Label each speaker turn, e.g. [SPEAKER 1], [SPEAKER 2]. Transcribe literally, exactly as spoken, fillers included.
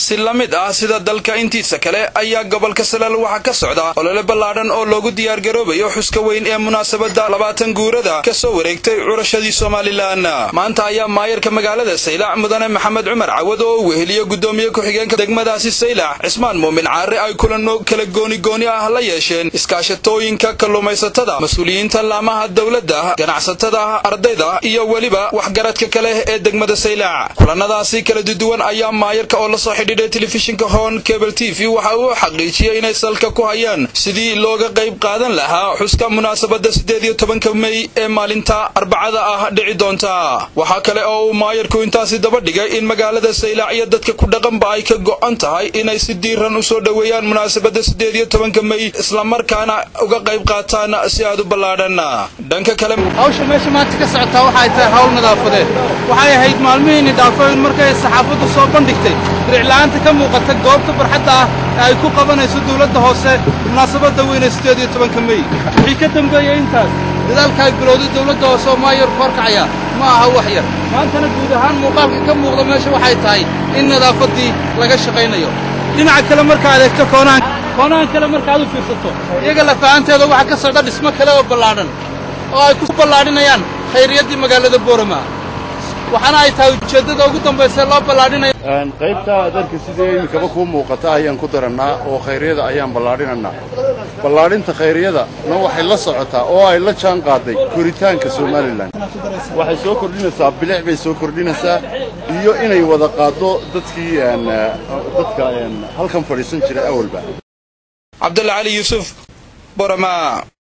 [SPEAKER 1] si la mid ah sida dalka intiisa kale ayaa gobolka Salal waxa ka socda olole ballaaran oo loogu diyaar garoobayo xuska weyn ee munaasabada labaatan guurada ka soo wareegtay curashadii Soomaaliland maanta ayaa maayarka magaalada Saylac mudane Maxamed Cumar Cawad oo weheliyo gudoomiye ku xigeenka degmadaasi Saylac Cismaan Muumin Caare ay kulano kala gooni gooni ah la yeesheen iskaashatooyinka kalluumaysatada mas'uuliyiinta laamaha dawladda ganacsatada ardayda iyo waliba waxgaradka kale ee degmada Saylac kulanadaasi kala duwan ayaa maayarka oo la soo xidhiidhay telefishinka Hoon Cable T V waxa uu xaqiijiyay inay salka ku hayaan sidii looga qayb qaadan lahaa xuska munaasabada sideed iyo tobanka May ee maalinta Arbacada ah dhici doonta waxa kale oo maayarku intaasi daba dhigay in magaalada Saylac iyo dadka ku dhaqanba ay ka go'an tahay inay si diiran u soo dhaweeyaan munaasabada sideed iyo tobanka May isla markaana uga qayb qaataan si aad u ballaaran dhanka kale
[SPEAKER 2] hawsha meesha maanta ka socota waxa ay tahay hawl nadaafadeed waxay ahayd maalmihiin nidaafooyin markay saxaafadu soo bandhigtay diriclaanta ka muuqata goobta barxadda ah ay ku qabanayso dawladda hoose munaasabada weyn ee sideed iyo tobanka May wixii ka dambeeyay intaas dadaalka ay bilowday dawladda hoose oo maayar korkacaya ma aha wax yar maantana guud ahaan muuqaalka ka muuqda meesha waxay tahay in nadaafadii laga shaqaynayo dhinaca kale marka aad eegto koonaan koonaan kale marka aad u fiirsato iyaga la fahanteeda waxa ka socda dhismo kale oo ballaaran oo ay ku ballaadhinayaan khayriyadii magaalada Boorama waxana ay tahay ujeedada ugu dambaysa loo ballaadhinayo
[SPEAKER 3] aan qaybta dadka sidii imika ku muuqata ayaan ku daranaa oo khayriyada ayaan ballaadhinanaa ballaadhinta khayriyada na waxay la socotaa oo ay la jaan qaaday koritaanka Soomaaliland waxay soo kordhinaysaa bilic bay soo kordhinaysaa iyo inay wada qaado dadkii aan dadka aan halkan fadhiisan jiray awalba
[SPEAKER 1] Cabdulla Ali Yusuf Boorama.